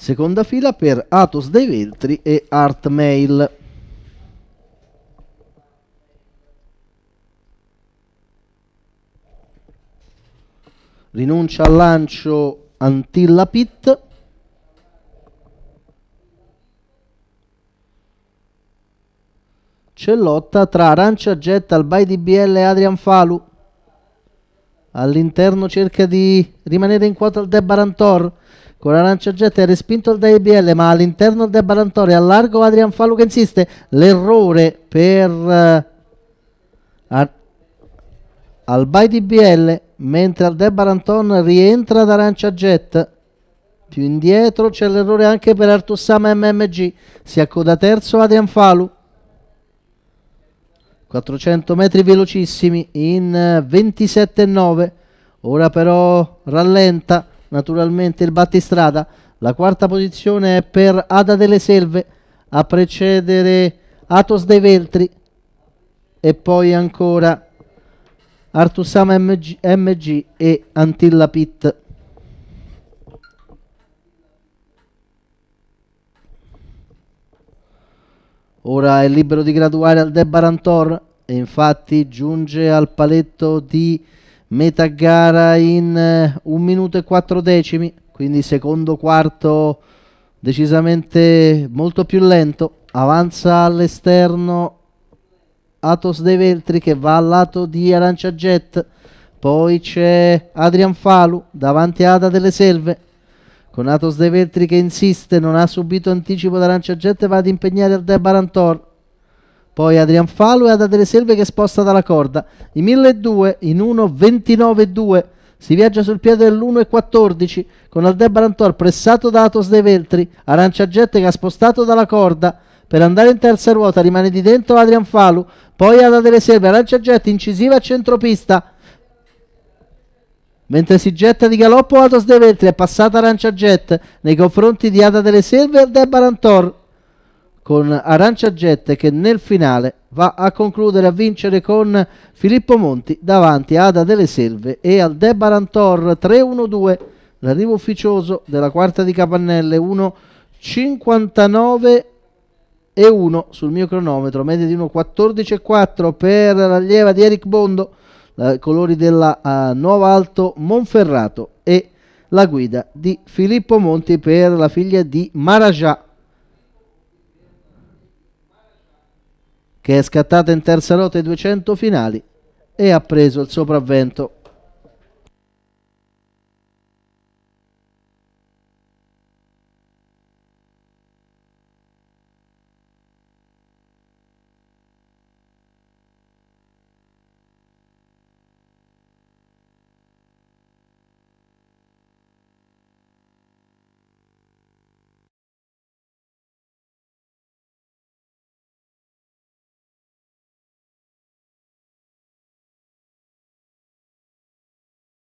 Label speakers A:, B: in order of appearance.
A: seconda fila per Atos dei Veltri e Art Mail. Rinuncia al lancio Antilla Pit. C'è lotta tra Arancia Jet, Albay DBL e Adrian Falu. All'interno cerca di rimanere in quota il Debarantor. Con Arancia Jet è respinto il DBL, ma all'interno il Debarantor è a largo Adrian Falu che insiste. L'errore per Albay DBL, mentre al Debaranton rientra ad Arancia Jet. Più indietro c'è l'errore anche per Artussama MMG. Si accoda terzo Adrian Falu. 400 metri velocissimi in 27,9. Ora però rallenta naturalmente il battistrada. La quarta posizione è per Ada delle Selve, a precedere Atos dei Veltri e poi ancora Artussama MG e Antilla Pit. Ora è libero di graduare al Debarantor e infatti giunge al paletto di metà gara in 1 minuto e 4 decimi, quindi secondo quarto decisamente molto più lento. Avanza all'esterno Atos dei Veltri che va al lato di Arancia Jet, poi c'è Adrian Falu davanti a Ada delle Selve, con Atos dei Veltri che insiste, non ha subito anticipo d'Arancia Jet e va ad impegnare il Debarantor. Poi Adrian Falu e Ada delle Selve che sposta dalla corda. I 1200 in 1.29,2. Si viaggia sul piede dell'1.14 con il Debarantor pressato da Atos dei Veltri. Arancia Jet che ha spostato dalla corda per andare in terza ruota. Rimane di dentro Adrian Falu. Poi Ada delle Selve. Arancia Jet incisiva a centropista. Mentre si getta di galoppo Atos dei Veltri, è passata Arancia Jet nei confronti di Ada delle Selve e il Debarantor, con Arancia Jet che nel finale va a concludere, a vincere con Filippo Monti davanti a Ada delle Selve e al Debarantor. 3-1-2, l'arrivo ufficioso della quarta di Capannelle, 1.59,1 sul mio cronometro, media di 1.14,4 per l'allieva di Eric Bondo, colori della Nuova Alto Monferrato, e la guida di Filippo Monti per la figlia di Marajà, che è scattata in terza ruota ai 200 finali e ha preso il sopravvento.